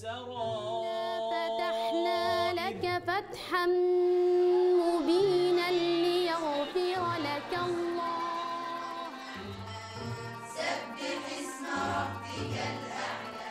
فتحنا لك فتحا مبينا ليغفر لك الله. سبح اسم ربك الأعلى.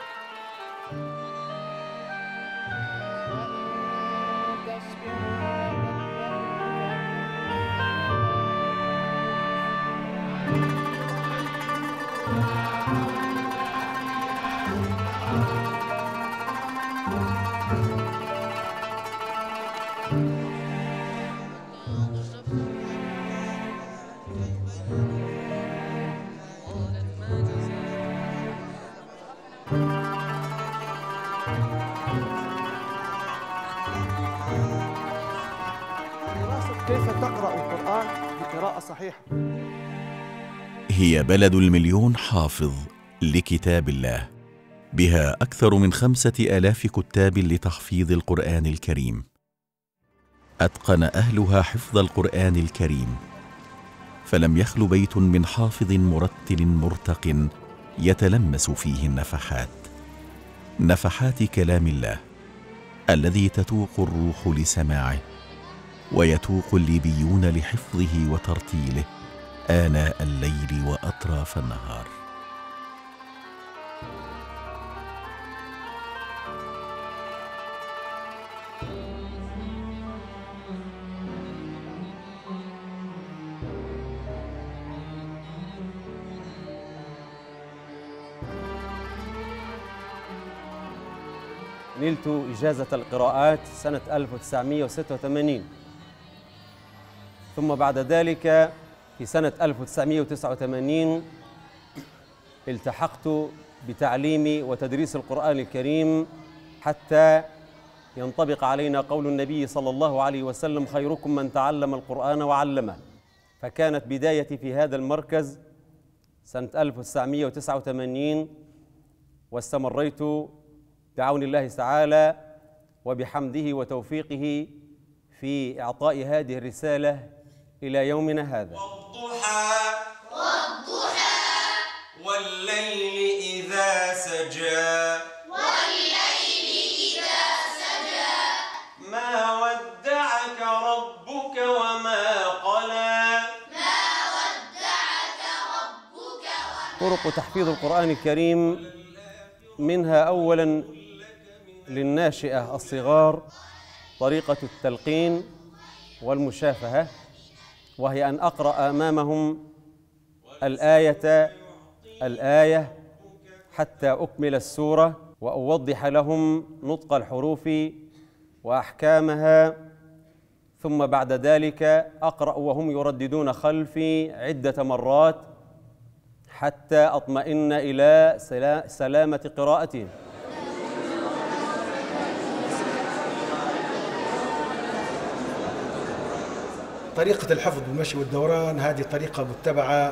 كيف تقرأ القرآن بقراءة صحيحة؟ هي بلد المليون حافظ لكتاب الله، بها أكثر من 5000 كتاب لتحفيظ القرآن الكريم. أتقن أهلها حفظ القرآن الكريم، فلم يخل بيت من حافظ مرتل مرتق يتلمس فيه نفحات كلام الله الذي تتوق الروح لسماعه، ويتوق الليبيون لحفظه وترتيله آناء الليل وأطراف النهار. نلت إجازة القراءات سنة 1986، ثم بعد ذلك في سنة 1989 التحقت بتعليم وتدريس القرآن الكريم حتى ينطبق علينا قول النبي صلى الله عليه وسلم: خيركم من تعلم القرآن وعلمه. فكانت بدايتي في هذا المركز سنة 1989، واستمريت بعون الله تعالى وبحمده وتوفيقه في إعطاء هذه الرسالة إلى يومنا هذا. والضحى والليل إذا سجى ما ودعك ربك وما قلى. طرق تحفيظ القرآن الكريم، منها أولاً للناشئة الصغار طريقة التلقين والمشافهة، وهي أن أقرأ أمامهم الآية حتى أكمل السورة، وأوضح لهم نطق الحروف وأحكامها، ثم بعد ذلك أقرأ وهم يرددون خلفي عدة مرات حتى أطمئن إلى سلامة قراءتهم. طريقة الحفظ بالمشي والدوران هذه طريقة متبعة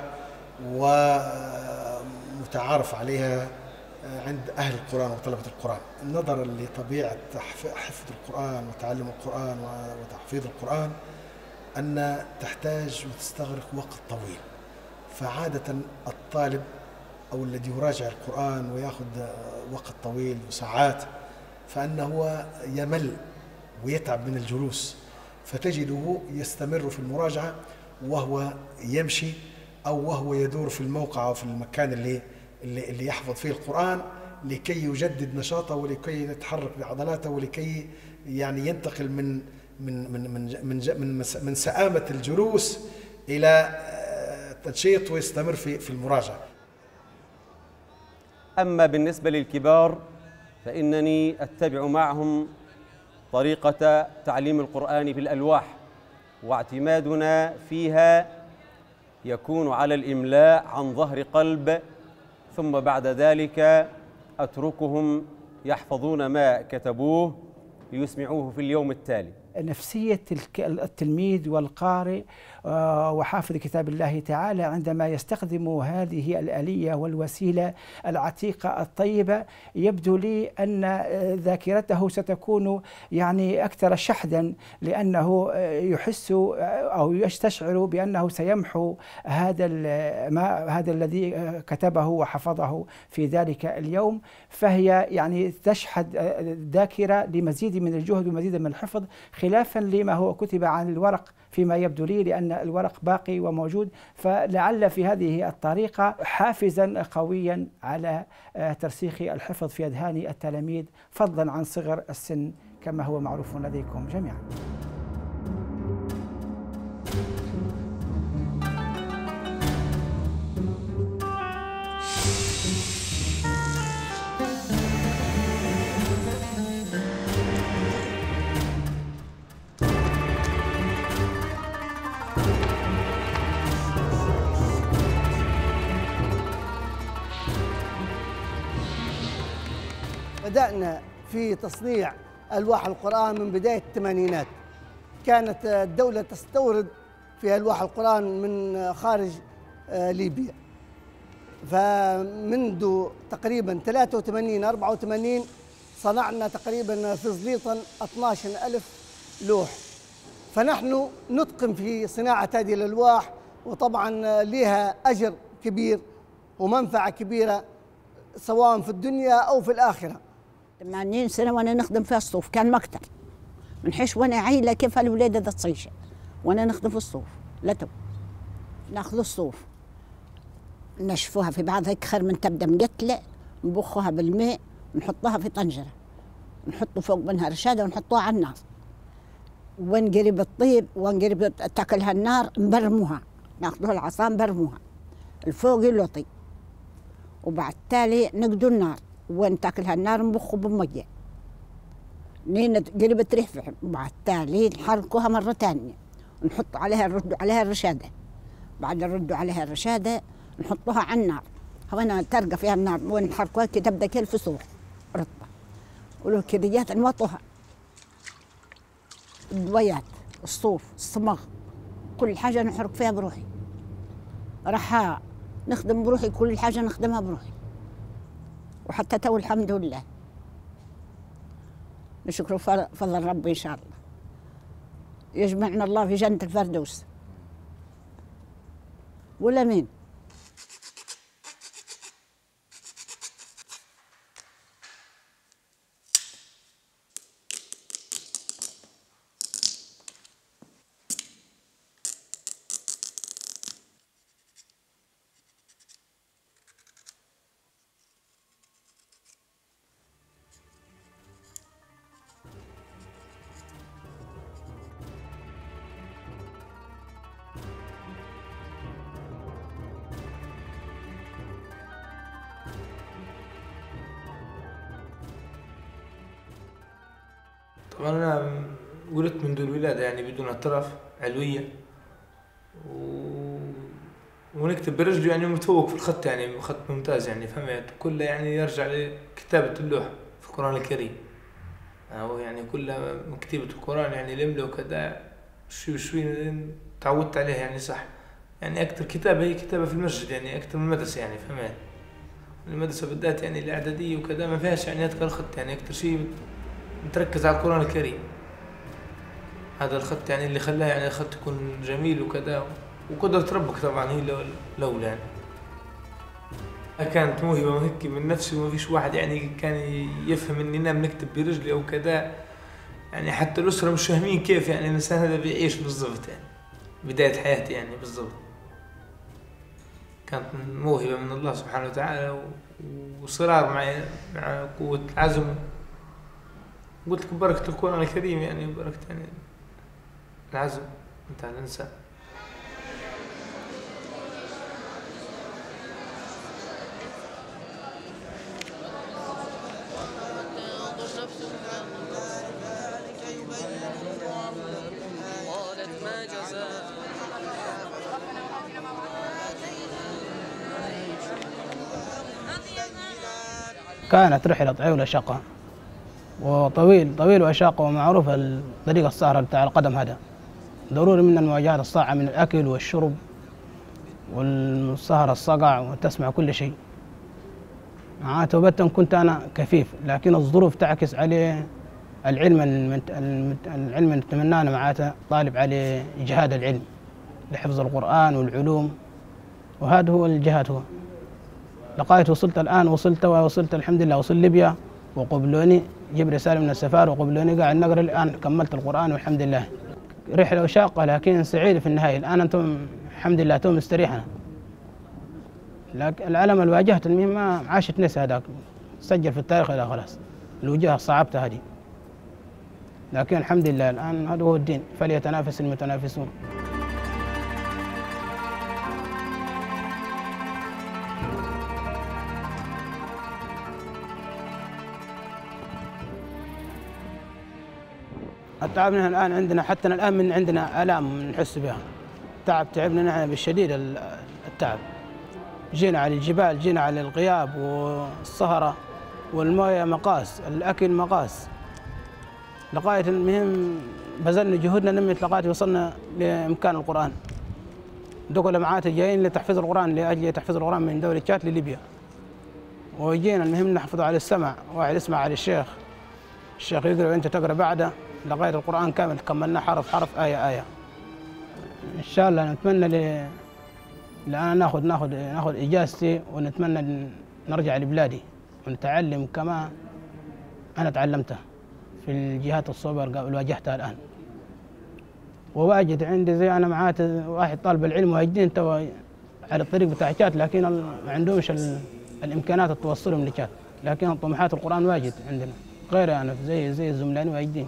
ومتعارف عليها عند أهل القرآن وطلبة القرآن، نظرا لطبيعة حفظ القرآن وتعلم القرآن وتحفيظ القرآن أن تحتاج وتستغرق وقت طويل. فعادة الطالب أو الذي يراجع القرآن ويأخذ وقت طويل وساعات فأنه يمل ويتعب من الجلوس، فتجده يستمر في المراجعة وهو يمشي أو وهو يدور في الموقع أو في المكان اللي يحفظ فيه القرآن لكي يجدد نشاطه ولكي يتحرك بعضلاته ولكي يعني ينتقل من سآمة الجلوس إلى تنشيط ويستمر في المراجعة. أما بالنسبة للكبار فإنني أتبع معهم طريقة تعليم القرآن بالألواح، واعتمادنا فيها يكون على الإملاء عن ظهر قلب، ثم بعد ذلك أتركهم يحفظون ما كتبوه ليسمعوه في اليوم التالي. نفسية التلميذ والقارئ وحافظ كتاب الله تعالى عندما يستخدم هذه الآلية والوسيلة العتيقة الطيبة. يبدو لي أن ذاكرته ستكون يعني أكثر شحذا، لأنه يحس أو يستشعر بأنه سيمحو هذا الذي كتبه وحفظه في ذلك اليوم. فهي يعني تشحذ الذاكرة لمزيد من الجهد ومزيد من الحفظ، خلافا لما هو كتب عن الورق فيما يبدو لي، لأن الورق باقي وموجود. فلعل في هذه الطريقة حافزا قويا على ترسيخ الحفظ في أذهان التلاميذ، فضلا عن صغر السن كما هو معروف لديكم جميعا. بدأنا في تصنيع ألواح القرآن من بداية الثمانينات. كانت الدولة تستورد في ألواح القرآن من خارج ليبيا، فمنذ تقريبا 83-84 صنعنا تقريبا في زليطن 12,000 لوح. فنحن نتقن في صناعة هذه الألواح، وطبعا لها أجر كبير ومنفعة كبيرة سواء في الدنيا أو في الآخرة. 80 سنة وأنا نخدم في الصوف، كان مكتب منحش وأنا عيلة كيف الولادة ذات صيشة وأنا نخدم في الصوف. لا تو ناخذ الصوف نشفوها في بعض هيك خير من تبدأ مقتلة، نبخها بالماء نحطها في طنجرة، نحطوا فوق منها رشادة ونحطوها على النار، ونقرب الطيب ونقرب تاكلها النار نبرموها، ناخذوها العصا نبرموها الفوق يلوطي، وبعد تالي نقدو النار وين تاكلها النار نبخوا بمية نين قربت ريح فحم، وبعد تالي نحركوها مرة ثانية ونحط عليها نردوا عليها الرشادة، بعد نردوا عليها الرشادة نحطوها على النار، هنا ترقى فيها النار وين نحركوها كي تبدا كالفسوق رطبة، ولو كريات نوطوها الدويات الصوف الصمغ كل حاجة نحرك فيها بروحي، راح نخدم بروحي كل حاجة نخدمها بروحي، وحتى تو الحمد لله نشكر فضل ربي إن شاء الله يجمعنا الله في جنة الفردوس ولا مين. طبعا أنا ولدت منذ الولادة يعني بدون اعتراف علوية ونكتب برجلي يعني متفوق في الخط يعني خط ممتاز يعني فهمت كله يعني يرجع لكتابة اللوح في القرآن الكريم أو يعني كله من كتابة القرآن يعني الإملاء وكذا شوي شوي تعودت عليه يعني صح يعني أكثر كتابة هي كتابة في المسجد يعني أكثر من المدرسة يعني فهمت المدرسة بالذات يعني الإعدادية وكذا ما فيهاش يعني أذكر خط يعني أكثر شيء نتركز على القرآن الكريم. هذا الخط يعني اللي خلاه يعني الخط يكون جميل وكذا وقدرة ربك طبعا هي الأولى يعني. كانت موهبة هيك من نفسي وما فيش واحد يعني كان يفهم إني أنا بنكتب برجلي أو كذا يعني حتى الأسرة مش فاهمين كيف يعني الإنسان هذا بيعيش بالضبط يعني بداية حياتي يعني بالضبط. كانت موهبة من الله سبحانه وتعالى وصرار مع قوة العزم. قلت لك بركة القرآن الكريم يعني بركة يعني العزم بتاع الإنسان. كانت رحلة طويلة شقة وطويل طويل وشاق، ومعروف طريق السهرة بتاع القدم هذا. ضروري من المواجهات الصاعة من الأكل والشرب والسهر الصقع وتسمع كل شيء. معناته بتا كنت أنا كفيف، لكن الظروف تعكس عليه العلم العلم اللي نتمناه معناته طالب عليه إجهاد العلم لحفظ القرآن والعلوم، وهذا هو الجهاد. هو لغاية وصلت الآن، وصلت الحمد لله، وصل ليبيا وقبلوني، جيب رسالة من السفارة وقبلوني، قاعد نقرأ الآن، كملت القرآن والحمد لله. رحلة شاقة لكن سعيد في النهاية. الآن أنتم الحمد لله توم مستريحنا. لكن العلم اللي واجهت المهم ما عاشت نسي هذاك، سجل في التاريخ إلى خلاص الوجوه صعبتها هذه، لكن الحمد لله الآن هذا هو الدين، فليتنافس المتنافسون. التعب نحن الآن عندنا، حتى الآن من عندنا آلام نحس بها، تعبنا نحن بالشديد التعب. جينا على الجبال، جينا على الغياب والسهرة والموية مقاس، الأكل مقاس، لغاية المهم بذلنا جهودنا نمت لغاية وصلنا لإمكان القرآن. دخل معات جايين لتحفيظ القرآن، لأجل تحفيظ القرآن من دولة تشاد لليبيا، وجينا المهم نحفظ على السمع، واحد يسمع على الشيخ يقرأ وأنت تقرأ بعده لغاية القرآن كامل، كملنا حرف حرف آية آية. إن شاء الله نتمنى الآن ناخذ إجازتي، ونتمنى نرجع لبلادي ونتعلم كما أنا تعلمته في الجهات الصعبة اللي واجهتها الآن. وواجد عندي زي أنا معات واحد طالب العلم واجدين توا على الطريق بتاع تشات، لكن ما عندهمش الإمكانات توصلهم لتشات، لكن طموحات القرآن واجد عندنا غير أنا زي الزملاني واجدين.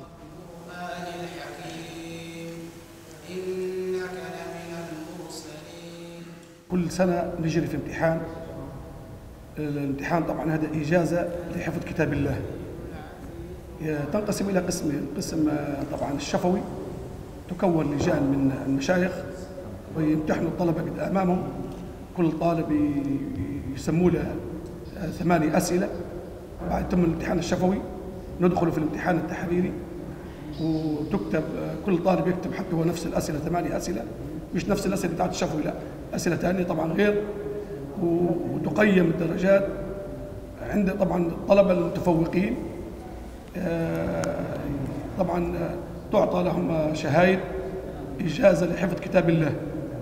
كل سنة نجري في امتحان. الامتحان طبعا هذا إجازة لحفظ كتاب الله. تنقسم إلى قسمين، قسم طبعا الشفوي، تكون لجان من المشايخ ويمتحنوا الطلبة قد أمامهم، كل طالب يسموا له 8 أسئلة. بعد تم الامتحان الشفوي ندخل في الامتحان التحريري، وتكتب كل طالب يكتب حتى هو نفس الأسئلة 8 أسئلة، مش نفس الأسئلة بتاعت الشفوي، لا أسئلة ثانية طبعا غير، وتقيم الدرجات عند طبعا الطلبة المتفوقين. طبعا تعطى لهم شهايد إجازة لحفظ كتاب الله.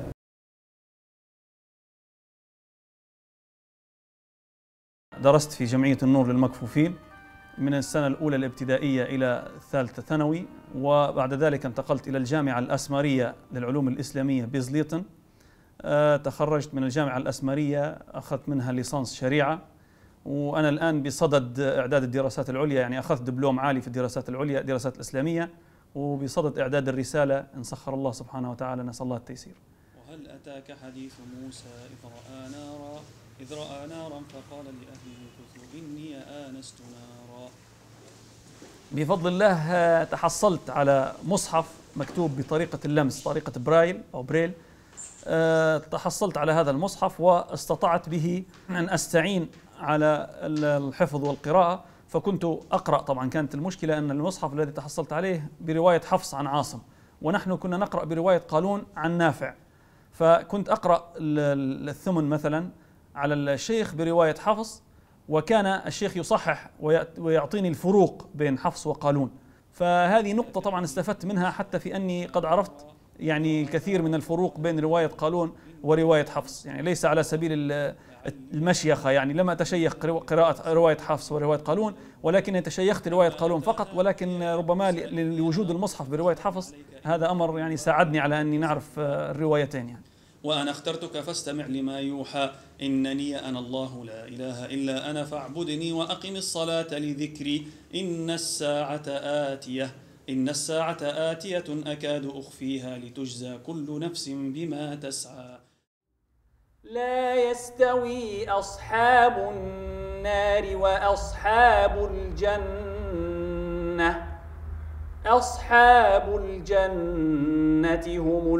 درست في جمعية النور للمكفوفين من السنة الأولى الابتدائية إلى الثالثة ثانوي، وبعد ذلك انتقلت إلى الجامعة الأسمرية للعلوم الإسلامية بزليطن. تخرجت من الجامعة الأسمرية، أخذت منها ليسانس شريعة، وأنا الآن بصدد إعداد الدراسات العليا، يعني أخذت دبلوم عالي في الدراسات العليا الدراسات الإسلامية، وبصدد إعداد الرسالة إن سخر الله سبحانه وتعالى، نسأل الله التيسير. وهل أتاك حديث موسى إذ رأى نارا فقال لأهله كثوا إني آنست نارا. بفضل الله تحصلت على مصحف مكتوب بطريقة اللمس، طريقة برايل أو بريل. تحصلت على هذا المصحف واستطعت به أن أستعين على الحفظ والقراءة، فكنت أقرأ. طبعا كانت المشكلة أن المصحف الذي تحصلت عليه برواية حفص عن عاصم، ونحن كنا نقرأ برواية قالون عن نافع، فكنت أقرأ الثمن مثلا على الشيخ برواية حفص، وكان الشيخ يصحح ويعطيني الفروق بين حفص وقالون. فهذه نقطة طبعا استفدت منها، حتى في أني قد عرفت يعني الكثير من الفروق بين رواية قالون ورواية حفص، يعني ليس على سبيل المشيخة، يعني لم أتشيخ قراءة رواية حفص ورواية قالون، ولكن تشيخت رواية قالون فقط، ولكن ربما لوجود المصحف برواية حفص هذا أمر يعني ساعدني على أني نعرف الروايتين يعني. وأنا اخترتك فاستمع لما يوحى إنني أنا الله لا إله إلا أنا فاعبدني وأقم الصلاة لذكري إن الساعة آتية أكاد أخفيها لتجزى كل نفس بما تسعى. لا يستوي أصحاب النار وأصحاب الجنة، أصحاب الجنة هم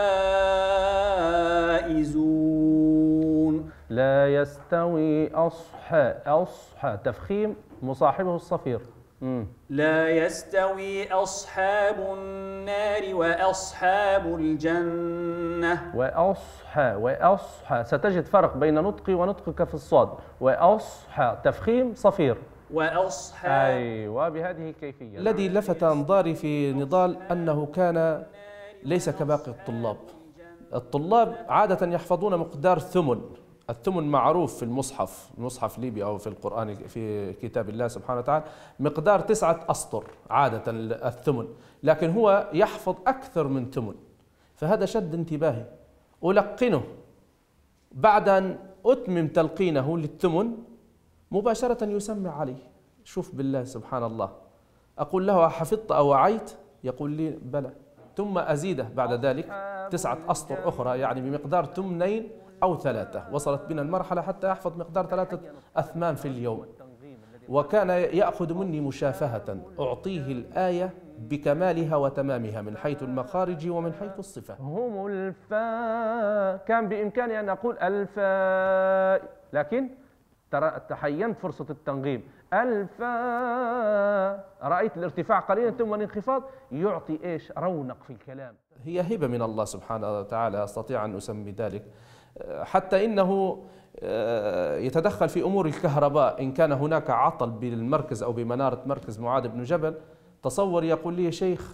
الفائزون. لا يستوي أصحى تفخيم مصاحبه الصفير، لا يستوي أصحاب النار وأصحاب الجنة. وأصحى ستجد فرق بين نطقي ونطقك في الصاد. وأصحى تفخيم صفير. وأصحى. أيوة بهذه الكيفية. الذي لفت أنظاري في نضال أنه كان ليس كباقي الطلاب. الطلاب عادة يحفظون مقدار ثمن. الثمن معروف في المصحف الليبي أو في القرآن في كتاب الله سبحانه وتعالى مقدار 9 أسطر عادة الثمن، لكن هو يحفظ أكثر من ثمن، فهذا شد انتباهي. ألقنه بعد أن أتمم تلقينه للثمن مباشرة يسمع علي. شوف بالله سبحان الله، أقول له حفظت أو وعيت؟ يقول لي بلى، ثم أزيده بعد ذلك 9 أسطر أخرى، يعني بمقدار 2 أو 3. وصلت بنا المرحلة حتى يحفظ مقدار 3 أثمان في اليوم. وكان يأخذ مني مشافهة، أعطيه الآية بكمالها وتمامها من حيث المخارج ومن حيث الصفة. هم الفاء، كان بإمكاني أن أقول الفاء، لكن تحينت فرصة التنغيم. الفاء، رأيت الارتفاع قليلا ثم الانخفاض يعطي إيش؟ رونق في الكلام. هي هبة من الله سبحانه وتعالى، أستطيع أن أسمي ذلك. حتى إنه يتدخل في أمور الكهرباء. إن كان هناك عطل بالمركز أو بمنارة مركز معاذ بن جبل، تصور يقول لي يا شيخ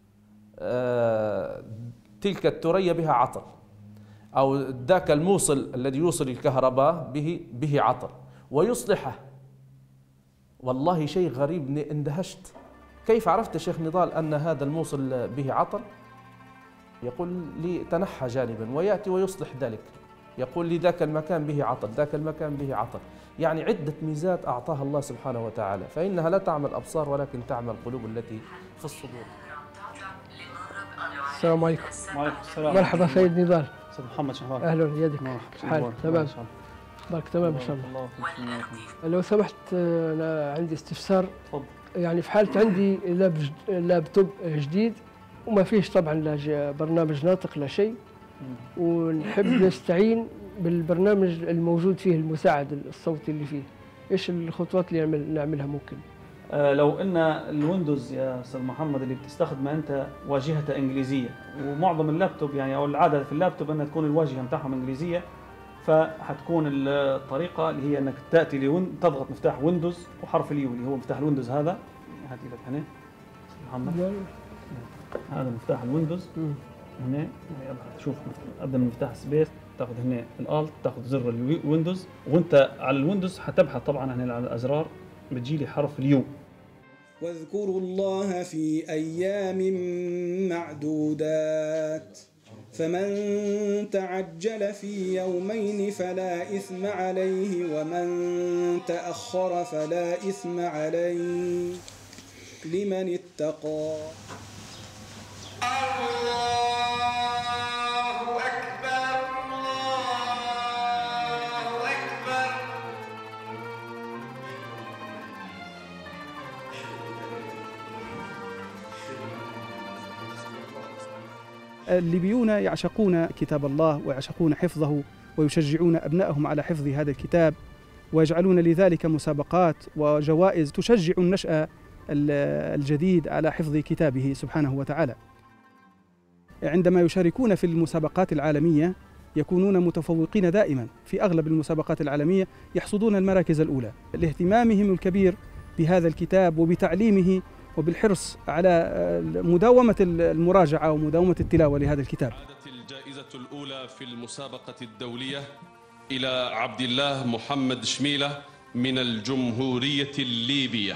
تلك الثريا بها عطل، أو ذاك الموصل الذي يوصل الكهرباء به عطل ويصلحه. والله شيء غريب، اندهشت. كيف عرفت يا شيخ نضال أن هذا الموصل به عطل؟ يقول لي تنحى جانبا ويأتي ويصلح ذلك. يقول لي ذاك المكان به عطل، ذاك المكان به عطل. يعني عدة ميزات أعطاها الله سبحانه وتعالى، فإنها لا تعمل الأبصار ولكن تعمل القلوب التي في الصدور. السلام عليكم. وعليكم السلام. مرحبا سيد نضال. أستاذ محمد شو أخبارك؟ أهلا يدك. حالك تمام؟ أخبارك تمام إن شاء الله. لو سمحت أنا عندي استفسار. تفضل. يعني في حالة عندي لابتوب جديد وما فيش طبعا لا برنامج ناطق لا شيء، ونحب نستعين بالبرنامج الموجود فيه المساعد الصوتي اللي فيه، ايش الخطوات اللي نعملها ممكن؟ لو ان الويندوز يا استاذ محمد اللي بتستخدمه انت واجهته انجليزيه، ومعظم اللابتوب يعني او العاده في اللابتوب انها تكون الواجهه بتاعهم انجليزيه، فحتكون الطريقه اللي هي انك تاتي تضغط مفتاح ويندوز وحرف اليو اللي هو مفتاح الويندوز. هذا هات لك هنا محمد، هذا مفتاح الويندوز هنا. شوف قبل من مفتاح سبيس تاخذ هنا الالت، تاخذ زر الويندوز، وانت على الويندوز حتبحث طبعا هنا على الازرار بتجي لي حرف اليو. واذكروا الله في ايام معدودات، فمن تعجل في يومين فلا إثم عليه، ومن تأخر فلا إثم عليه، لمن اتقى. الله أكبر الله أكبر. الليبيون يعشقون كتاب الله ويعشقون حفظه، ويشجعون أبنائهم على حفظ هذا الكتاب، ويجعلون لذلك مسابقات وجوائز تشجع النشأ الجديد على حفظ كتابه سبحانه وتعالى. عندما يشاركون في المسابقات العالمية يكونون متفوقين دائما، في أغلب المسابقات العالمية يحصدون المراكز الأولى لاهتمامهم الكبير بهذا الكتاب وبتعليمه وبالحرص على مداومة المراجعة ومداومة التلاوة لهذا الكتاب. عادت الجائزة الأولى في المسابقة الدولية إلى عبد الله محمد شميلة من الجمهورية الليبية.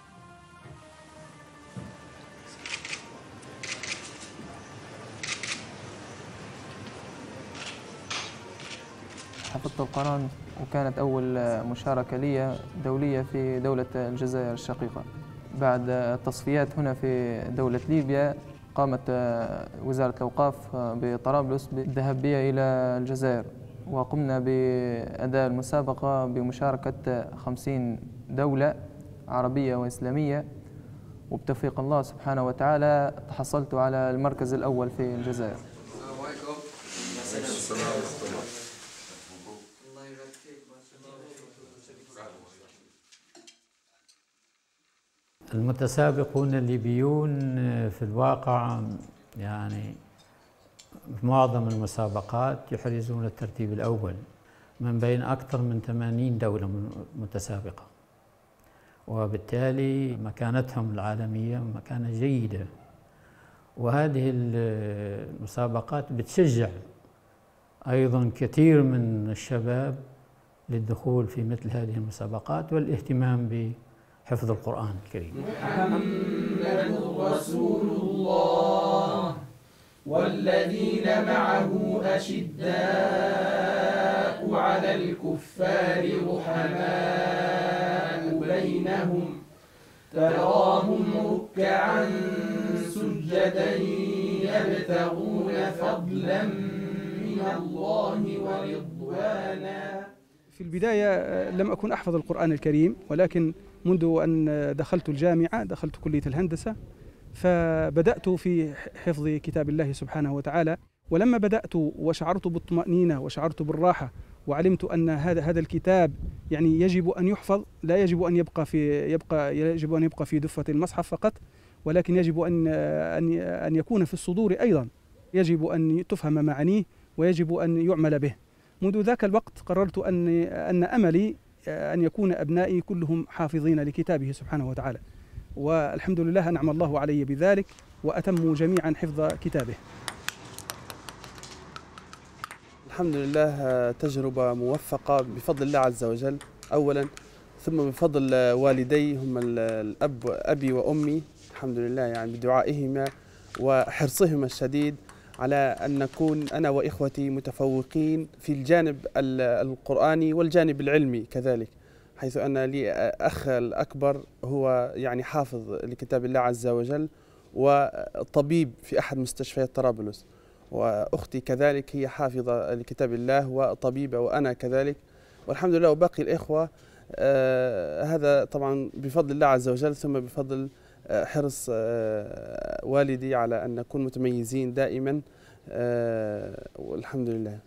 حفظت القرآن وكانت أول مشاركة لي دولية في دولة الجزائر الشقيقة. بعد التصفيات هنا في دولة ليبيا قامت وزارة الأوقاف بطرابلس بالذهاب بي إلى الجزائر، وقمنا بأداء المسابقة بمشاركة 50 دولة عربية وإسلامية، وبتوفيق الله سبحانه وتعالى تحصلت على المركز الأول في الجزائر. السلام عليكم. السلام عليكم. المتسابقون الليبيون في الواقع يعني في معظم المسابقات يحرزون الترتيب الأول من بين أكثر من 80 دولة متسابقة، وبالتالي مكانتهم العالمية مكانة جيدة. وهذه المسابقات بتشجع أيضا كثير من الشباب للدخول في مثل هذه المسابقات والاهتمام بحفظ القرآن الكريم. محمد رسول الله والذين معه أشداء على الكفار رحماء بينهم تراهم ركعا سجدا يبتغون فضلا من الله ورضوانا. في البداية لم أكن أحفظ القرآن الكريم، ولكن منذ أن دخلت الجامعة دخلت كلية الهندسة فبدأت في حفظ كتاب الله سبحانه وتعالى. ولما بدأت وشعرت بالطمأنينة وشعرت بالراحة وعلمت أن هذا الكتاب يعني يجب أن يحفظ، لا يجب أن يبقى في دفة المصحف فقط، ولكن يجب أن يكون في الصدور أيضا، يجب أن تفهم معانيه ويجب أن يعمل به. منذ ذاك الوقت قررت أن أملي أن يكون أبنائي كلهم حافظين لكتابه سبحانه وتعالى، والحمد لله أنعم الله علي بذلك وأتموا جميعا حفظ كتابه. الحمد لله تجربة موفقة بفضل الله عز وجل أولا، ثم بفضل والدي هم الأب أبي وأمي الحمد لله، يعني بدعائهما وحرصهما الشديد على أن نكون أنا وإخوتي متفوقين في الجانب القرآني والجانب العلمي كذلك، حيث أن لي أخ الأكبر هو يعني حافظ لكتاب الله عز وجل وطبيب في أحد مستشفيات طرابلس، وأختي كذلك هي حافظة لكتاب الله وطبيبة وأنا كذلك، والحمد لله. وباقي الإخوة هذا طبعا بفضل الله عز وجل، ثم بفضل حرص والدي على أن نكون متميزين دائما والحمد لله.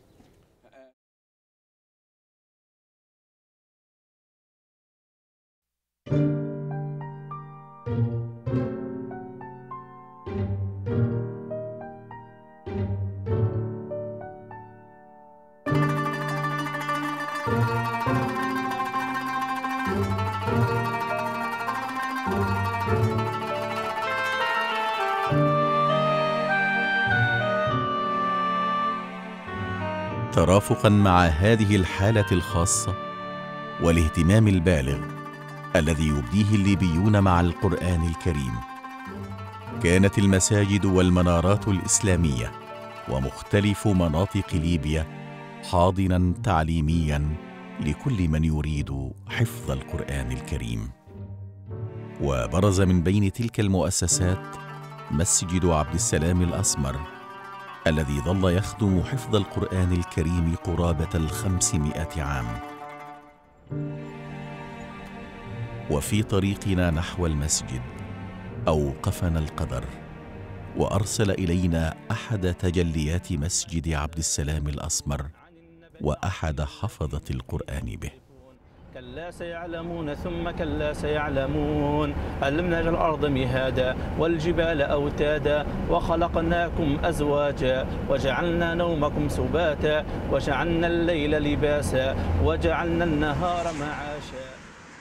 ترافقا مع هذه الحالة الخاصة والاهتمام البالغ الذي يبديه الليبيون مع القرآن الكريم، كانت المساجد والمنارات الإسلامية ومختلف مناطق ليبيا حاضناً تعليمياً لكل من يريد حفظ القرآن الكريم. وبرز من بين تلك المؤسسات مسجد عبد السلام الأسمر الذي ظل يخدم حفظ القرآن الكريم قرابة 500 عام. وفي طريقنا نحو المسجد أوقفنا القدر وأرسل إلينا أحد تجليات مسجد عبد السلام الأسمر وأحد حفظة القرآن به. كلا سيعلمون ثم كلا سيعلمون ألم نجعل الأرض مهادا والجبال أوتادا وخلقناكم أزواجا وجعلنا نومكم سباتا وجعلنا الليل لباسا وجعلنا النهار معاشا.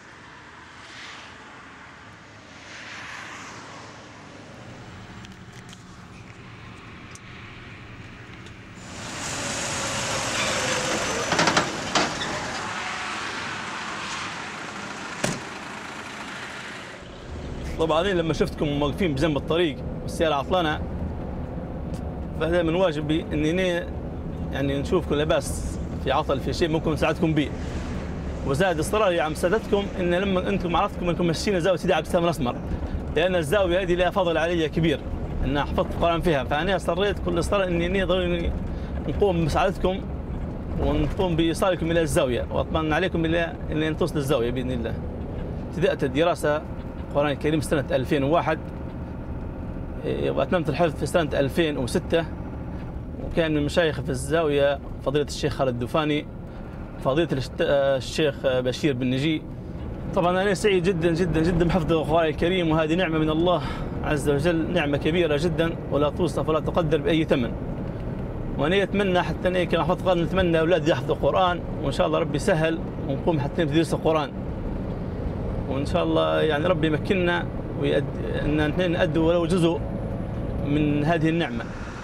طبعا لما شفتكم موقفين بجنب الطريق والسيارة عطلانة، فهذا من واجبي اني يعني نشوفكم لاباس في عطل في شيء ممكن نساعدكم به. وزاد اصراري على مساعدتكم ان لما انتم عرفتكم انكم ماشيين زاويه سيدي عبد السلام الاسمر، لان الزاويه هذه لها فضل علي كبير ان حفظت القران فيها، فانا اصريت كل اصرار اني ضروري نقوم بمساعدتكم ونقوم بايصالكم الى الزاويه، واطمن عليكم الى ان توصل الزاويه باذن الله. ابتدات الدراسه القرآن الكريم سنة 2001 وأتممت الحفظ في سنة 2006، وكان من مشايخ في الزاوية فضيلة الشيخ خالد الدفاني، فضيلة الشيخ بشير بن نجي، طبعا أنا سعيد جدا جدا جدا بحفظ القرآن الكريم، وهذه نعمة من الله عز وجل، نعمة كبيرة جدا ولا توصف ولا تقدر بأي ثمن. وأنا أتمنى حتى أنا كما حفظت القرآن نتمنى أولادي يحفظوا القرآن، وإن شاء الله ربي سهل ونقوم حتى ندرس القرآن، وإن شاء الله يعني ربي يمكننا أن نأدوا ولو جزء من هذه النعمة.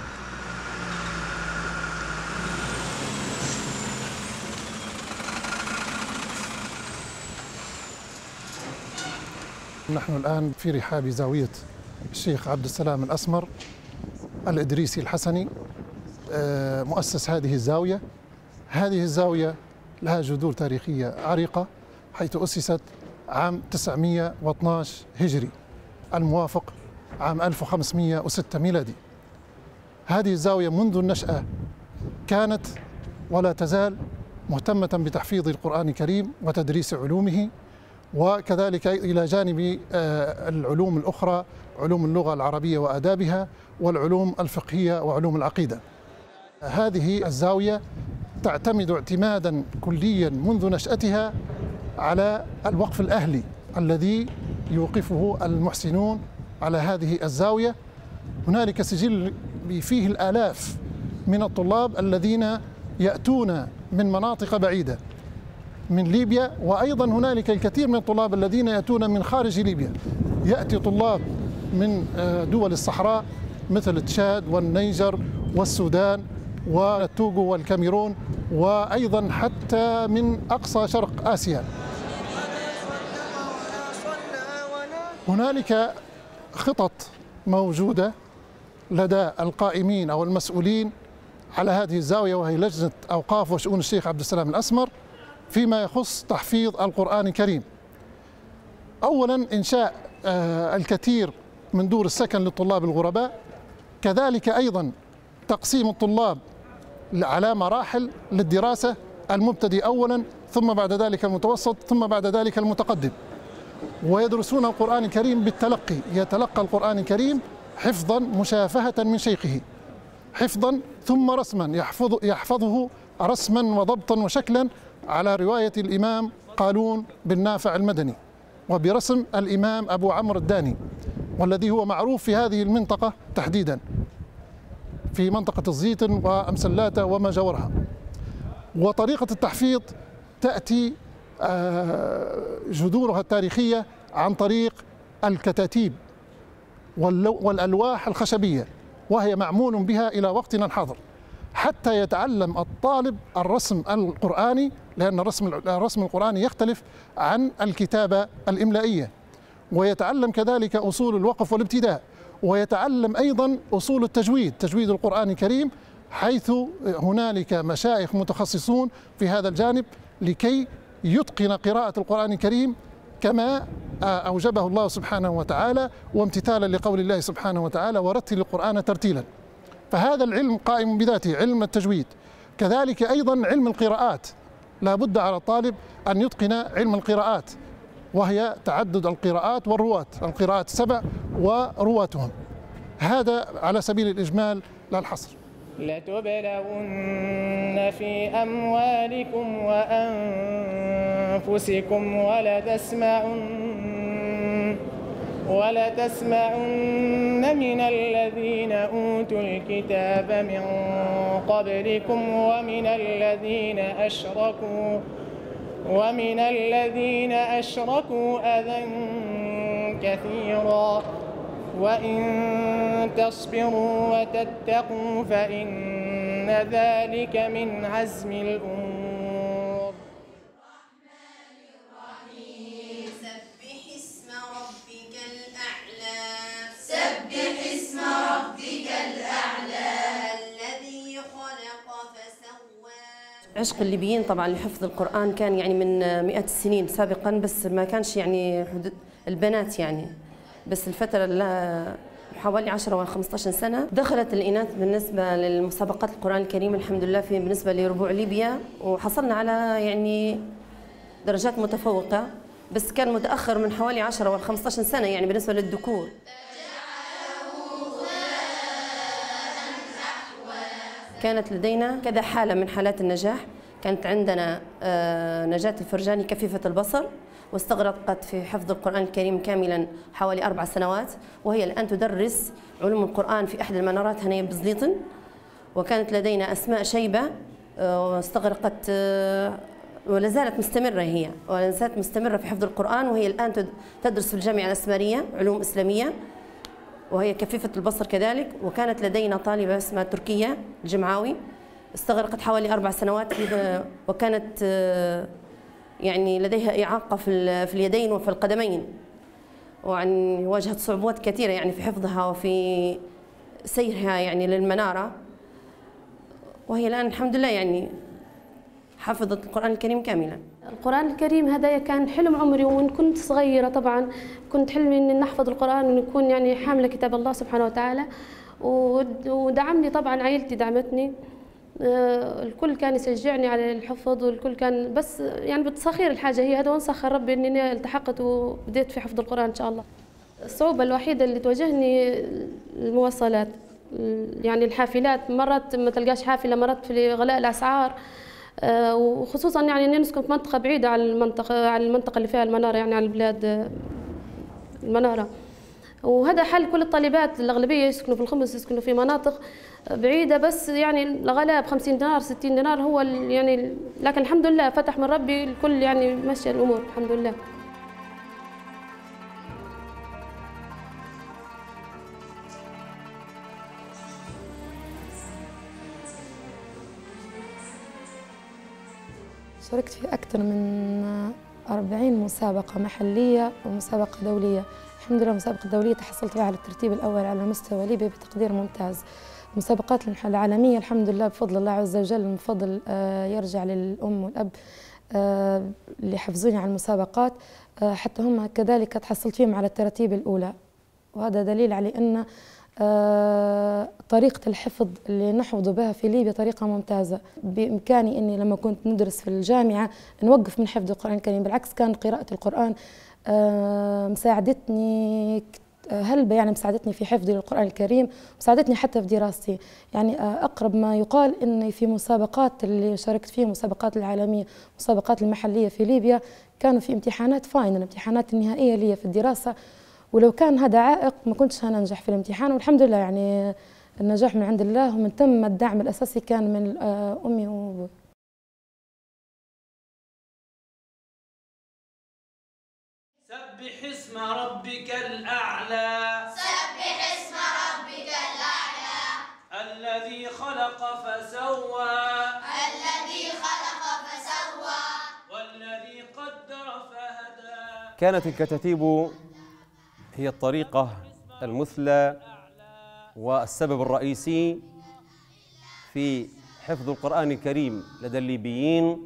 نحن الآن في رحاب زاوية الشيخ عبد السلام الأسمر الإدريسي الحسني، مؤسس هذه الزاوية. هذه الزاوية لها جذور تاريخية عريقة، حيث أسست عام 912 هجري الموافق عام 1506 ميلادي. هذه الزاوية منذ النشأة كانت ولا تزال مهتمة بتحفيظ القرآن الكريم وتدريس علومه، وكذلك إلى جانب العلوم الأخرى، علوم اللغة العربية وآدابها، والعلوم الفقهية وعلوم العقيدة. هذه الزاوية تعتمد اعتمادا كليا منذ نشأتها على الوقف الأهلي الذي يوقفه المحسنون على هذه الزاوية. هنالك سجل فيه الآلاف من الطلاب الذين يأتون من مناطق بعيدة من ليبيا، وأيضا هنالك الكثير من الطلاب الذين يأتون من خارج ليبيا. يأتي طلاب من دول الصحراء مثل تشاد والنيجر والسودان والتوغو والكاميرون، وأيضا حتى من أقصى شرق آسيا. هنالك خطط موجودة لدى القائمين أو المسؤولين على هذه الزاوية، وهي لجنة أوقاف وشؤون الشيخ عبد السلام الأسمر، فيما يخص تحفيظ القرآن الكريم. أولا إنشاء الكثير من دور السكن للطلاب الغرباء، كذلك أيضا تقسيم الطلاب على مراحل للدراسة، المبتدئ أولا، ثم بعد ذلك المتوسط، ثم بعد ذلك المتقدم، ويدرسون القرآن الكريم بالتلقي. يتلقى القرآن الكريم حفظا مشافهة من شيخه، حفظا ثم رسما، يحفظه رسما وضبطا وشكلا على رواية الإمام قالون بن نافع المدني، وبرسم الإمام أبو عمرو الداني، والذي هو معروف في هذه المنطقة تحديدا، في منطقة الزيتن وأمسلاته وما جاورها. وطريقة التحفيظ تأتي جذورها التاريخية عن طريق الكتاتيب والألواح الخشبية، وهي معمول بها إلى وقتنا الحاضر، حتى يتعلم الطالب الرسم القرآني، لأن الرسم القرآني يختلف عن الكتابة الإملائية، ويتعلم كذلك أصول الوقف والابتداء، ويتعلم أيضا أصول التجويد، تجويد القرآن الكريم، حيث هنالك مشايخ متخصصون في هذا الجانب لكي يتقن قراءة القرآن الكريم كما أوجبه الله سبحانه وتعالى، وامتثالا لقول الله سبحانه وتعالى: ورتل القرآن ترتيلا. فهذا العلم قائم بذاته، علم التجويد. كذلك أيضا علم القراءات، لا بد على الطالب أن يتقن علم القراءات، وهي تعدد القراءات والرواة، القراءات 7 ورواتهم. هذا على سبيل الإجمال لا الحصر. لتبلون في أموالكم وأنفسكم ولتسمعن من الذين أوتوا الكتاب من قبلكم ومن الذين أشركوا أذى كثيرا، وإن تصبروا وتتقوا فإن ذلك من عزم الأمور. سبح اسم ربك الأعلى الذي خلق فسوى. عشق الليبيين طبعا لحفظ القرآن كان يعني من مئات السنين سابقا، بس ما كانش يعني حدود البنات يعني، بس الفترة حوالي 10 و 15 سنة دخلت الإناث بالنسبة للمسابقات القرآن الكريم الحمد لله بالنسبة لربوع ليبيا، وحصلنا على يعني درجات متفوقة، بس كان متأخر من حوالي 10 و 15 سنة يعني بالنسبة للذكور. كانت لدينا كذا حالة من حالات النجاح. كانت عندنا نجاة الفرجاني كفيفة البصر، واستغرقت في حفظ القرآن الكريم كاملا حوالي 4 سنوات، وهي الآن تدرس علوم القرآن في أحد المنارات هنا بزليطن. وكانت لدينا أسماء شيبة واستغرقت ولا زالت مستمرة، هي ولا زالت مستمرة في حفظ القرآن، وهي الآن تدرس في الجامعة الأسمرية علوم إسلامية وهي كفيفة البصر كذلك. وكانت لدينا طالبة اسمها تركية الجمعاوي استغرقت حوالي 4 سنوات، وكانت يعني لديها إعاقة في اليدين وفي القدمين، ويعني واجهت صعوبات كثيرة يعني في حفظها وفي سيرها يعني للمنارة، وهي الآن الحمد لله يعني حفظت القرآن الكريم كاملا. القرآن الكريم هذا كان حلم عمري، ومن كنت صغيرة طبعا كنت حلمي إن نحفظ القرآن ونكون يعني حاملة كتاب الله سبحانه وتعالى، ودعمني طبعا عائلتي دعمتني، الكل كان يشجعني على الحفظ، والكل كان بس يعني بتسخير الحاجة هي هذا، وانسخر ربي إني التحقت وبديت في حفظ القرآن إن شاء الله. الصعوبة الوحيدة اللي تواجهني المواصلات، يعني الحافلات مرات ما تلقاش حافلة، مرات في غلاء الأسعار، وخصوصا يعني اني نسكن في منطقه بعيده عن المنطقه اللي فيها المناره، يعني على البلاد المناره. وهذا حل كل الطالبات الاغلبيه يسكنوا في الخمس، يسكنوا في مناطق بعيده، بس يعني الغلاء ب 50 دينار 60 دينار هو يعني، لكن الحمد لله فتح من ربي الكل يعني ماشيه الامور الحمد لله. شاركت في أكثر من 40 مسابقة محلية ومسابقة دولية. الحمد لله المسابقة الدولية تحصلت فيها على الترتيب الأول على مستوى ليبيا بتقدير ممتاز. المسابقات العالمية الحمد لله بفضل الله عز وجل، من فضل يرجع للأم والأب اللي حفزوني على المسابقات، حتى هم كذلك تحصلت فيهم على الترتيب الأولى، وهذا دليل على أن طريقة الحفظ اللي نحفظ بها في ليبيا طريقة ممتازة. بإمكاني أني لما كنت ندرس في الجامعة نوقف من حفظ القرآن الكريم، بالعكس كان قراءة القرآن مساعدتني هلبة، يعني مساعدتني في حفظي للقرآن الكريم، مساعدتني حتى في دراستي. يعني أقرب ما يقال أني في مسابقات اللي شاركت فيها، مسابقات العالمية، مسابقات المحلية في ليبيا، كانوا في امتحانات فاينل، امتحانات النهائية لي في الدراسة، ولو كان هذا عائق ما كنتش هننجح في الامتحان. والحمد لله يعني النجاح من عند الله، ومن ثم الدعم الأساسي كان من أمي وأبوي. سبح اسم ربك الأعلى، سبح اسم ربك الأعلى، الذي خلق فسوى، الذي خلق فسوى، والذي قدر فهدى. كانت الكتاتيب هي الطريقة المثلى والسبب الرئيسي في حفظ القرآن الكريم لدى الليبيين،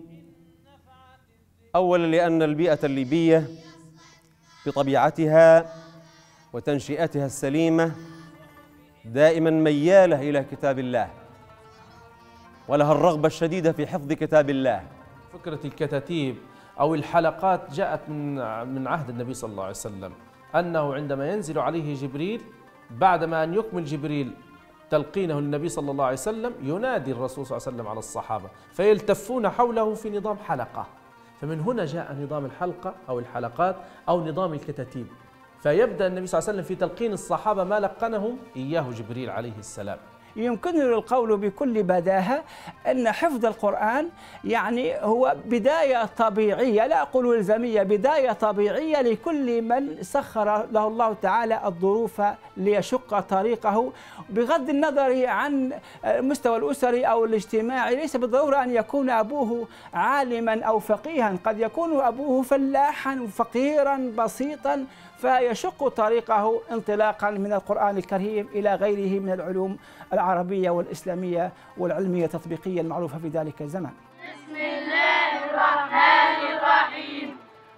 أولا لأن البيئة الليبية بطبيعتها وتنشئتها السليمة دائما ميالة إلى كتاب الله، ولها الرغبة الشديدة في حفظ كتاب الله. فكرة الكتاتيب أو الحلقات جاءت من عهد النبي صلى الله عليه وسلم، أنه عندما ينزل عليه جبريل بعدما أن يكمل جبريل تلقينه النبي صلى الله عليه وسلم، ينادي الرسول صلى الله عليه وسلم على الصحابة فيلتفون حوله في نظام حلقة، فمن هنا جاء نظام الحلقة أو الحلقات أو نظام الكتاتيب. فيبدأ النبي صلى الله عليه وسلم في تلقين الصحابة ما لقنهم إياه جبريل عليه السلام. يمكنني القول بكل بداهة أن حفظ القرآن يعني هو بداية طبيعية، لا أقول إلزامية، بداية طبيعية لكل من سخر له الله تعالى الظروف ليشق طريقه، بغض النظر عن المستوى الأسري أو الاجتماعي. ليس بالضرورة أن يكون أبوه عالما أو فقيها، قد يكون أبوه فلاحا فقيرا بسيطا، فيشق طريقه انطلاقا من القرآن الكريم إلى غيره من العلوم العربية والإسلامية والعلمية التطبيقية المعروفة في ذلك الزمان. بسم الله الرحمن الرحيم.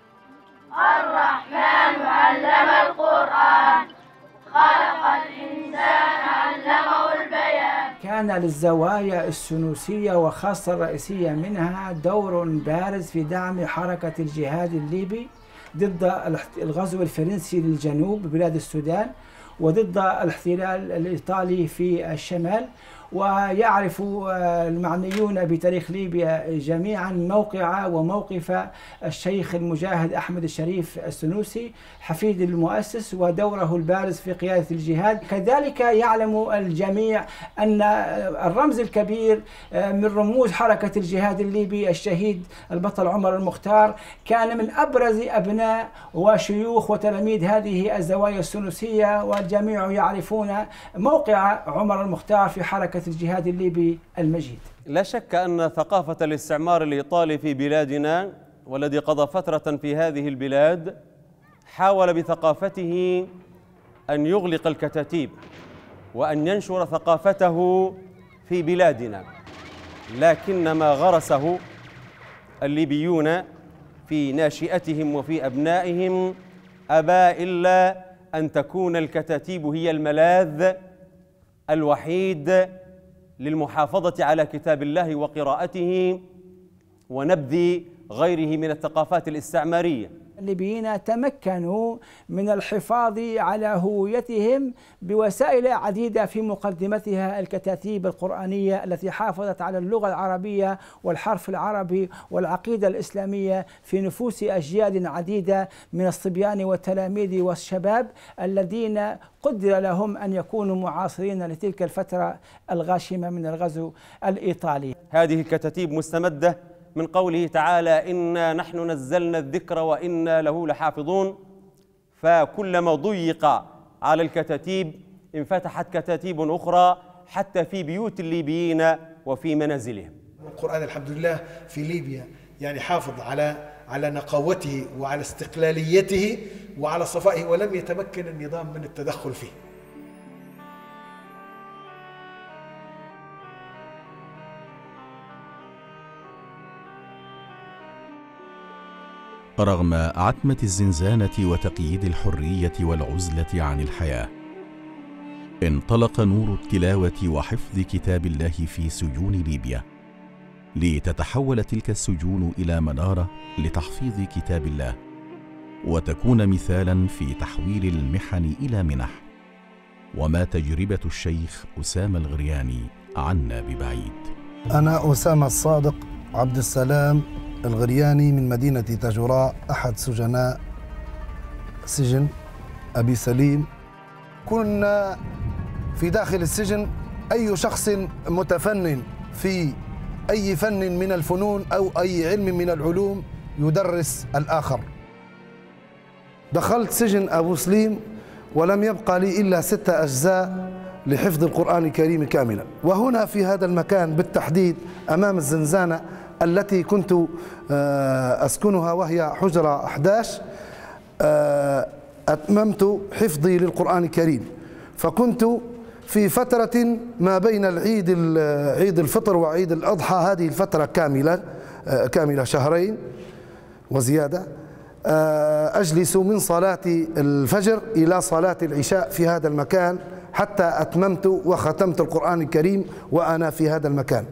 الرحمن علم القرآن، خلق الإنسان علمه البيان. كان للزوايا السنوسية وخاصة الرئيسية منها دور بارز في دعم حركة الجهاد الليبي ضد الغزو الفرنسي للجنوب بلاد السودان، وضد الاحتلال الإيطالي في الشمال، ويعرف المعنيون بتاريخ ليبيا جميعا موقع وموقف الشيخ المجاهد أحمد الشريف السنوسي حفيد المؤسس ودوره البارز في قيادة الجهاد. كذلك يعلم الجميع أن الرمز الكبير من رموز حركة الجهاد الليبي الشهيد البطل عمر المختار كان من أبرز أبناء وشيوخ وتلاميذ هذه الزوايا السنوسية، والجميع يعرفون موقع عمر المختار في حركة الجهاد الليبي المجيد. لا شك أن ثقافة الاستعمار الإيطالي في بلادنا والذي قضى فترة في هذه البلاد حاول بثقافته أن يغلق الكتاتيب وأن ينشر ثقافته في بلادنا، لكن ما غرسه الليبيون في ناشئتهم وفي أبنائهم أبى إلا أن تكون الكتاتيب هي الملاذ الوحيد للمحافظة على كتاب الله وقراءته ونبذ غيره من الثقافات الاستعمارية. الليبيين تمكنوا من الحفاظ على هويتهم بوسائل عديدة، في مقدمتها الكتاتيب القرآنية التي حافظت على اللغة العربية والحرف العربي والعقيدة الإسلامية في نفوس أجيال عديدة من الصبيان والتلاميذ والشباب الذين قدر لهم أن يكونوا معاصرين لتلك الفترة الغاشمة من الغزو الإيطالي. هذه الكتاتيب مستمدة من قوله تعالى: إنا نحن نزلنا الذكر وإنا له لحافظون، فكلما ضيق على الكتاتيب انفتحت كتاتيب أخرى حتى في بيوت الليبيين وفي منازلهم. القرآن الحمد لله في ليبيا يعني حافظ على نقاوته وعلى استقلاليته وعلى صفائه، ولم يتمكن النظام من التدخل فيه. رغم عتمة الزنزانة وتقييد الحرية والعزلة عن الحياة، انطلق نور التلاوة وحفظ كتاب الله في سجون ليبيا، لتتحول تلك السجون إلى منارة لتحفيظ كتاب الله، وتكون مثالا في تحويل المحن إلى منح. وما تجربة الشيخ أسامة الغرياني عنا ببعيد. أنا أسامة الصادق عبد السلام الغرياني من مدينة تاجوراء، أحد سجناء سجن أبي سليم. كنا في داخل السجن أي شخص متفنن في أي فن من الفنون أو أي علم من العلوم يدرس الآخر. دخلت سجن أبو سليم ولم يبقى لي إلا 6 أجزاء لحفظ القرآن الكريم كاملا، وهنا في هذا المكان بالتحديد أمام الزنزانة التي كنت أسكنها وهي حجرة 11 أتممت حفظي للقرآن الكريم. فكنت في فترة ما بين عيد الفطر وعيد الأضحى، هذه الفترة كاملة 2 شهر وزيادة، أجلس من صلاة الفجر إلى صلاة العشاء في هذا المكان حتى أتممت وختمت القرآن الكريم وأنا في هذا المكان.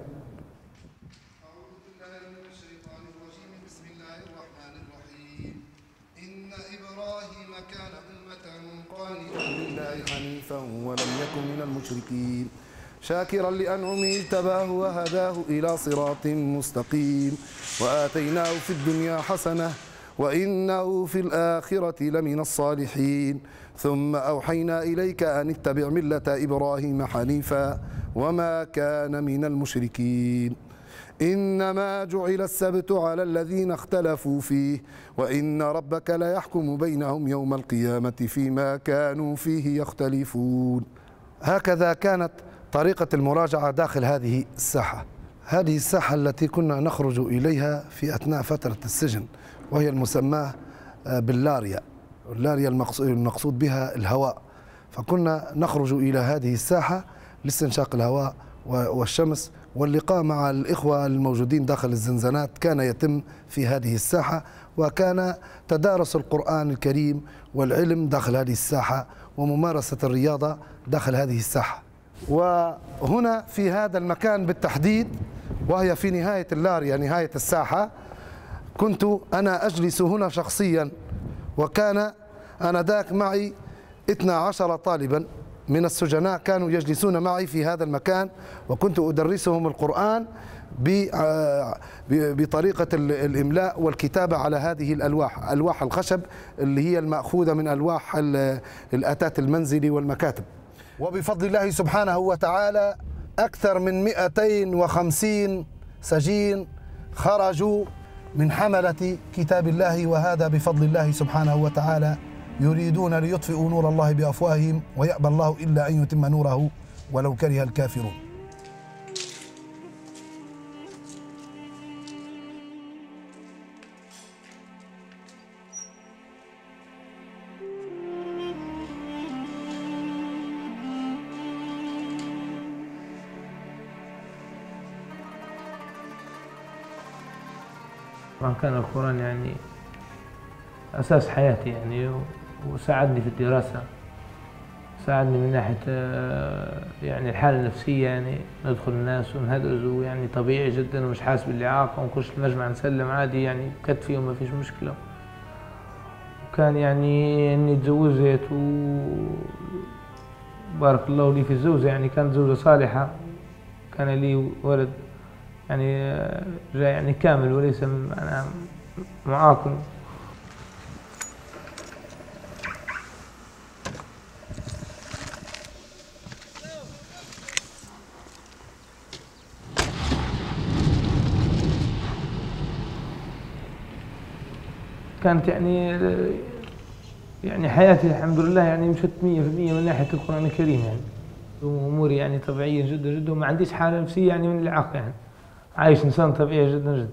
ولم يكن من المشركين شاكرا لأنعمه اجتباه وهداه إلى صراط مستقيم، وآتيناه في الدنيا حسنة وإنه في الآخرة لمن الصالحين، ثم أوحينا إليك أن اتبع ملة إبراهيم حنيفا وما كان من المشركين، إنما جعل السبت على الذين اختلفوا فيه وإن ربك ليحكم بينهم يوم القيامة فيما كانوا فيه يختلفون. هكذا كانت طريقة المراجعة داخل هذه الساحة. هذه الساحة التي كنا نخرج إليها في أثناء فترة السجن، وهي المسماة باللاريا. اللاريا المقصود بها الهواء، فكنا نخرج إلى هذه الساحة لاستنشاق الهواء والشمس، واللقاء مع الإخوة الموجودين داخل الزنزانات كان يتم في هذه الساحة، وكان تدارس القرآن الكريم والعلم داخل هذه الساحة وممارسة الرياضة داخل هذه الساحة. وهنا في هذا المكان بالتحديد، وهي في نهاية اللاريا نهاية الساحة، كنت أنا أجلس هنا شخصيا، وكان آنذاك معي 12 طالبا من السجناء كانوا يجلسون معي في هذا المكان، وكنت أدرسهم القرآن بطريقة الإملاء والكتابة على هذه الألواح، ألواح الخشب اللي هي المأخوذة من ألواح الأتات المنزلي والمكاتب. وبفضل الله سبحانه وتعالى أكثر من 250 سجين خرجوا من حملة كتاب الله، وهذا بفضل الله سبحانه وتعالى. يريدون ليطفئوا نور الله بأفواههم ويأبى الله إلا أن يتم نوره ولو كره الكافرون. كان القرآن يعني أساس حياتي يعني، وساعدني في الدراسة، ساعدني من ناحية يعني الحالة النفسية، يعني ندخل الناس ونهدرز يعني طبيعي جدا ومش حاسس بالإعاقة، ونخش المجمع نسلم عادي يعني كتفي وما فيش مشكلة. وكان يعني إني تزوجت وبارك الله لي في الزوجة، يعني كانت زوجة صالحة، كان لي ولد يعني كامل وليس أنا معاق. كانت يعني حياتي الحمد لله يعني مشت 100% من ناحية القرآن الكريم يعني، وأموري يعني طبيعية جدا جدا، وما عنديش حالة نفسية يعني من الإعاقة، يعني عايش إنسان طبيعي جدا جدا.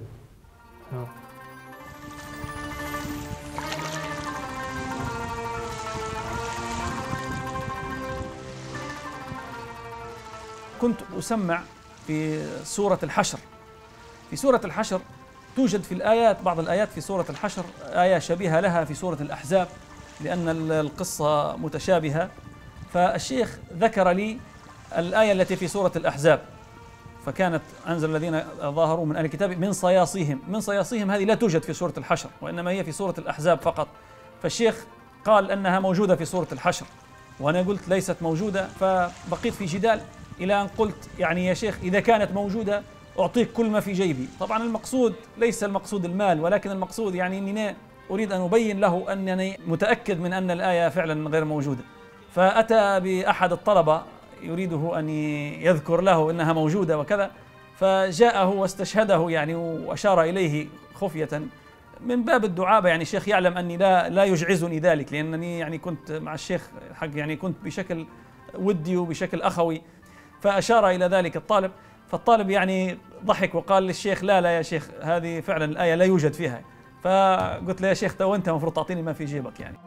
كنت أسمع في سورة الحشر. في سورة الحشر توجد في الآيات، بعض الآيات في سورة الحشر آية شبيهة لها في سورة الأحزاب، لأن القصة متشابهة. فالشيخ ذكر لي الآية التي في سورة الأحزاب، فكانت أنزل الذين ظاهروا من أهل الكتاب من صياصيهم. من صياصيهم هذه لا توجد في سورة الحشر، وإنما هي في سورة الأحزاب فقط. فالشيخ قال أنها موجودة في سورة الحشر، وأنا قلت ليست موجودة، فبقيت في جدال إلى أن قلت يعني يا شيخ إذا كانت موجودة أعطيك كل ما في جيبي. طبعا المقصود ليس المقصود المال، ولكن المقصود يعني أنني أريد أن أبين له أنني متأكد من أن الآية فعلا غير موجودة. فأتى بأحد الطلبة يريده أن يذكر له أنها موجودة وكذا، فجاءه واستشهده يعني وأشار إليه خفية من باب الدعابة. يعني الشيخ يعلم أني لا يجعزني ذلك، لأنني يعني كنت مع الشيخ حق يعني كنت بشكل ودي وبشكل أخوي. فأشار إلى ذلك الطالب، فالطالب يعني ضحك وقال للشيخ لا يا شيخ هذه فعلا الآية لا يوجد فيها. فقلت له يا شيخ تو أنت المفروض تعطيني ما في جيبك يعني.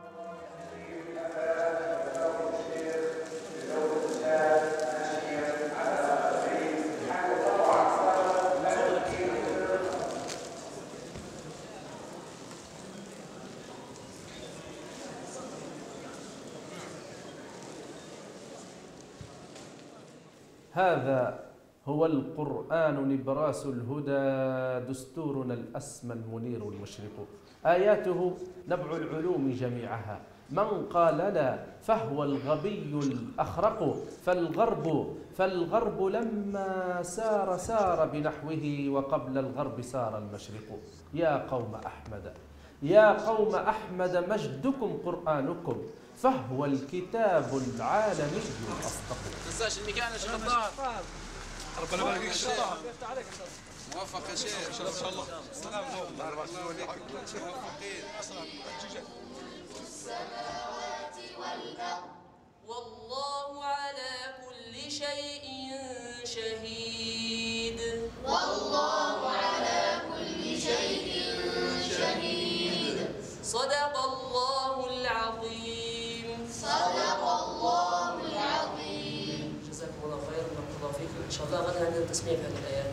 هذا هو القرآن نبراس الهدى، دستورنا الأسمى المنير المشرق، آياته نبع العلوم جميعها. من قال لا فهو الغبي الأخرق. فالغرب لما سار بنحوه، وقبل الغرب سار المشرق. يا قوم أحمد مجدكم قرآنكم، فهو الكتاب العالمي الأصدق. ما تنساش المكان يا شيخ الطاهر. ربنا يبارك فيك الشيخ. موفق يا شيخ ان شاء الله. السلام عليكم. موفقين. السماوات والأرض والله على كل شيء شهيد. والله على كل شيء شهيد. صدق الله العظيم. صدق الله العظيم. جزاكم الله خير وبارك الله فيكم. ان شاء الله غدا عندنا تسميع في هذه الايات.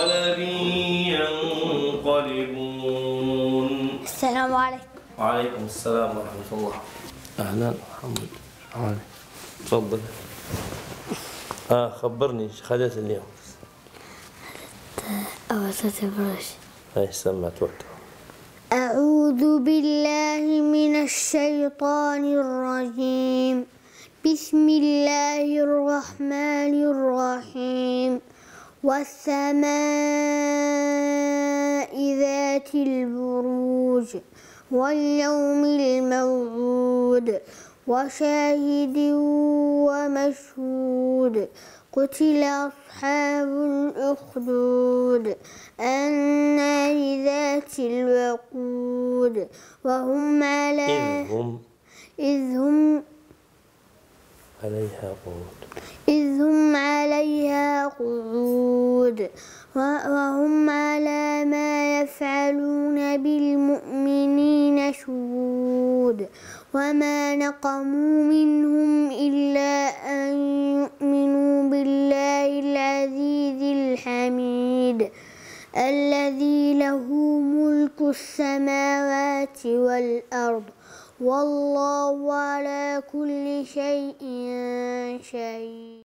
منقلب ينقلبون. السلام عليكم. وعليكم السلام ورحمة الله. أهلا محمد. أهلا. تفضل. خبرني ايش خدت اليوم؟ أوسط الفراش. ايش سمعت وقتها؟ أعوذ بالله من الشيطان الرجيم. بسم الله الرحمن الرحيم. والسماء ذات البروج واليوم الموعود وشاهد ومشهود. قتل أصحاب الأخدود النار ذات الوقود وهم على إذ هم عليها قعود وهم على ما يفعلون بالمؤمنين شهود. وما نقموا منهم إلا أن يؤمنوا بالله العزيز الحميد الذي له ملك السماوات والأرض والله على كل شيء شهيد.